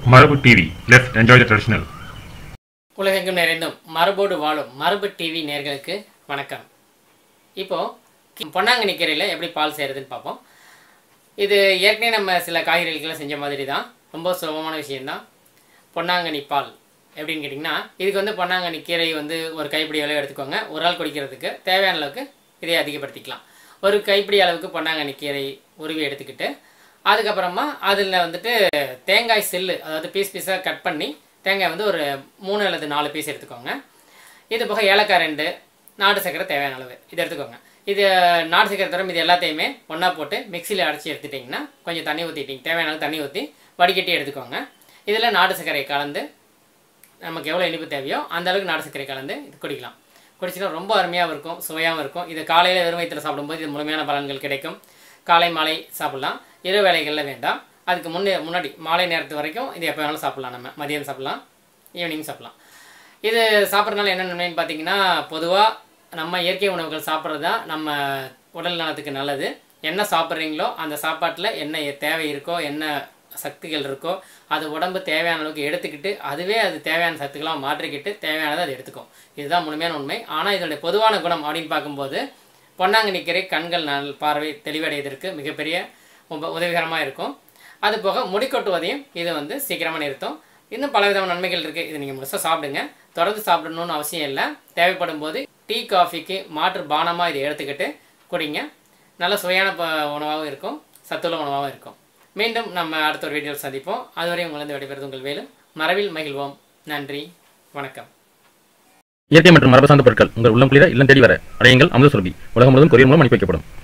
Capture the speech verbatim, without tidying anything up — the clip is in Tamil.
மரபு TV. Let's enjoy the traditional. உலகெங்கும் நிறைந்தும் மரபோடு வாழும் மரபு டிவி நேயர்களுக்கு வணக்கம். இப்போ பொன்னாங்கண்ணி கீரையில் எப்படி பால் செய்கிறதுன்னு பார்ப்போம். இது ஏற்கனவே நம்ம சில காய்கறிகளை செஞ்ச மாதிரி தான், ரொம்ப சுலபமான விஷயந்தான். பொன்னாங்கண்ணி பால் எப்படின்னு கேட்டிங்கன்னா, இதுக்கு வந்து பொன்னாங்கண்ணி கீரை வந்து ஒரு கைப்பிடி அளவு எடுத்துக்கோங்க. ஒரு ஆள் குடிக்கிறதுக்கு தேவையான அளவுக்கு இதை அதிகப்படுத்திக்கலாம். ஒரு கைப்பிடி அளவுக்கு பொன்னாங்கண்ணி கீரை உருவி எடுத்துக்கிட்டு, அதுக்கப்புறமா அதில் வந்துட்டு தேங்காய் செல்லு, அதாவது பீஸ் பீஸாக கட் பண்ணி தேங்காய் வந்து ஒரு மூணு அல்லது நாலு பீஸ் எடுத்துக்கோங்க. இது போக ஏலக்காய் ரெண்டு, நாட்டு சக்கரை தேவையான அளவு இது எடுத்துக்கோங்க. இது நாட்டு சக்கரை தவிர இது எல்லாத்தையுமே ஒன்றா போட்டு மிக்சியில் அரைச்சி எடுத்துட்டிங்கன்னா, கொஞ்சம் தண்ணி ஊற்றிட்டிங்க, தேவையான அளவு தண்ணி ஊற்றி வடிகட்டி எடுத்துக்கோங்க. இதில் நாட்டு சர்க்கரை கலந்து நமக்கு எவ்வளோ இனிப்பு தேவையோ அந்த அளவுக்கு நாட்டு சர்க்கரை கலந்து இது குடிக்கலாம். குடிச்சினா ரொம்ப அருமையாகவும் இருக்கும், சுவையாகவும் இருக்கும். இது காலையில் வெறும் வயிற்றில் சாப்பிடும்போது இது முழுமையான பலன்கள் கிடைக்கும். காலை மாலை சாப்பிட்லாம், இரு வேளைகளில் வேண்டாம். அதுக்கு முன்னே முன்னாடி மாலை நேரத்து வரைக்கும் இது எப்போ வேணாலும் சாப்பிட்லாம். நம்ம மதியம் சாப்பிட்லாம், ஈவினிங் சாப்பிட்லாம். இது சாப்பிட்றதுனால என்ன நன்மைன்னு பார்த்தீங்கன்னா, பொதுவாக நம்ம இயற்கை உணவுகள் சாப்பிட்றது தான் நம்ம உடல் நலத்துக்கு நல்லது. என்ன சாப்பிட்றீங்களோ அந்த சாப்பாட்டில் என்ன தேவை இருக்கோ, என்ன சக்திகள் இருக்கோ, அது உடம்பு தேவையான அளவுக்கு எடுத்துக்கிட்டு அதுவே அது தேவையான சத்துக்களாக மாற்றிக்கிட்டு தேவையானதை அது எடுத்துக்கும். இதுதான் முழுமையான உண்மை. ஆனால் இதனுடைய பொதுவான குணம் அப்படின்னு பார்க்கும்போது, பொன்னாங்கண்ணி கீரை கண்கள் நல் பார்வை தெளிவடைவதற்கு மிகப்பெரிய உப உதவிகரமாக இருக்கும். அது போக முடி கொட்டுவதையும் இது வந்து சீக்கிரமாக நிறுத்தும். இன்னும் பல விதமான நன்மைகள் இருக்குது. இது நீங்கள் முழுசாக சாப்பிடுங்க. தொடர்ந்து சாப்பிடணும்னு அவசியம் இல்லை. தேவைப்படும் போது டீ காஃபிக்கு மாற்று பானமாக இதை எடுத்துக்கிட்டு குடிங்க. நல்ல சுவையான உணவாகவும் இருக்கும், சத்துள்ள உணவாகவும் இருக்கும். மீண்டும் நம்ம அடுத்த ஒரு வீடியோவில் சந்திப்போம். அதுவரை உங்களிருந்து விடைபெறுவது உங்கள் வேலும். மரபில் மகிழ்வோம். நன்றி, வணக்கம். இயற்கை மற்றும் மரபு சார்ந்த பொருட்கள் உங்கள் உள்ளம் குளிர இல்லம் தேடி வர அடையுங்கள் அமுத சுரபி. உலகம் முழுவதும் கொரியர் மூலம் அனுப்பி வைக்கப்படும்.